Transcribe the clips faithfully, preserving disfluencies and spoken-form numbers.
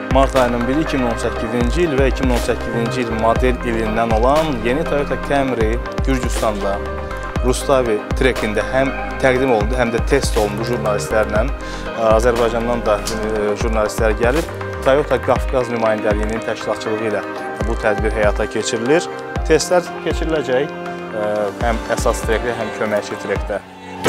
Mart ayının biri iki min on səkkizinci il və iki min on səkkizinci il model ilindən olan yeni Toyota Camry Gürcüstanda Rustavi trekində həm təqdim olundu, həm də test olundu jurnalistlərlə. Azərbaycandan da jurnalistlər gəlib. Toyota Qafqaz nümayəndəliyinin təşkilatçılığı ilə bu tədbir həyata keçirilir. Testlər keçiriləcək həm əsas trekdə, həm köməkçi trekdə.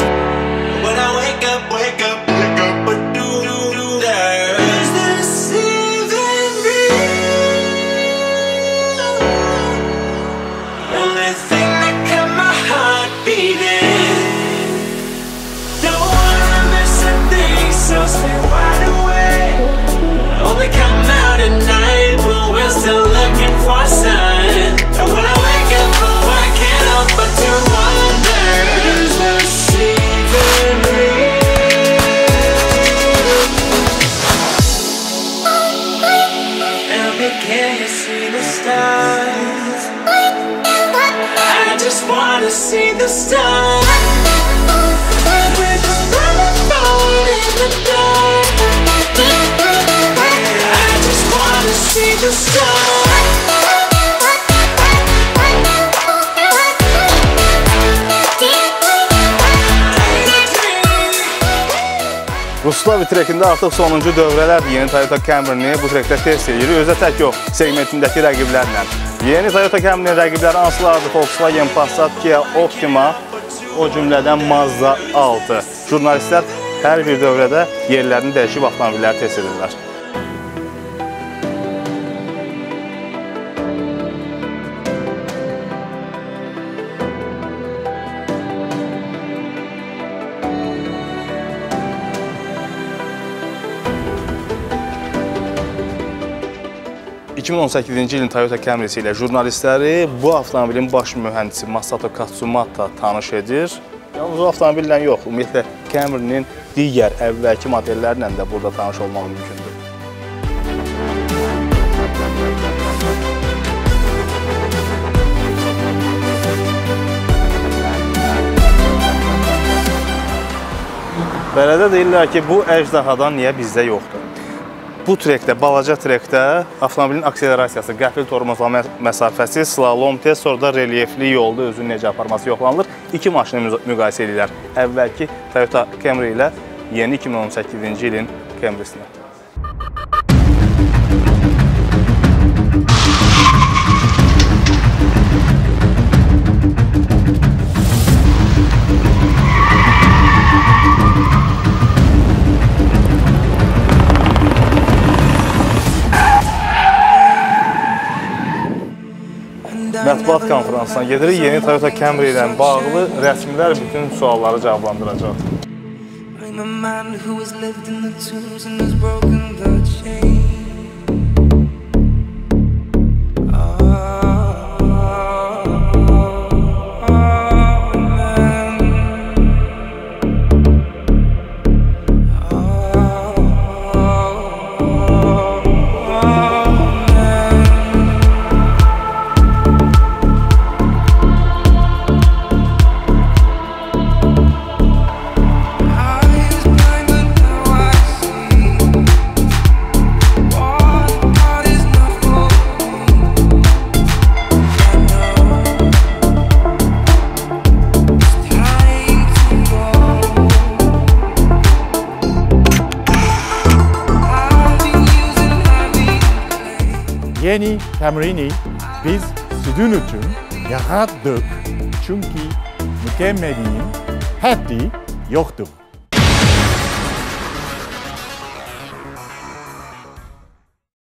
See the stars. We're just running forward in the dark. I just wanna see the stars. Rustavi trekində artıq sonuncu dövrələrdir yeni Toyota Camry-ni bu trekdə test edir. Özə tək yox, segmentindəki rəqiblərlə. Yeni Toyota Camry-nin rəqibləri hansılardır? Volkswagen, Passat, Kia, Optima, o cümlədən Mazda altı. Jurnalistlər hər bir dövrədə yerlərini dəyişib avtomobilləri test edirlər. iki min on səkkizinci ilin Toyota Camry-si ilə jurnalistləri bu avtomobilin baş mühəndisi Masato Katsumata tanış edir. Yalnız o avtomobillə yox, ümumiyyətlə Camry-nin digər əvvəlki modellərlə də burada tanış olmaq mümkündür. Belədə deyirlər ki, bu əjdahadan niyə bizdə yoxdur? Bu trekdə, balaca trekdə avtomobilin akselerasiyası, qəfil tormozlama məsafəsi, slalom test, sonra da relyefli yolda özünü necə aparması yoxlanılır. İki maşını müqayisə edirlər. Əvvəlki Toyota Camry ilə yeni iki min on səkkizinci ilin Camry-sinə. Mətbuat konferansına gedirik, yeni Toyota Camry ilə bağlı rəsmilər bütün sualları cavablandıracaq. Yeni Camry'ni biz sizin için yarattık çünkü mükemmelliğin haddi yoktur.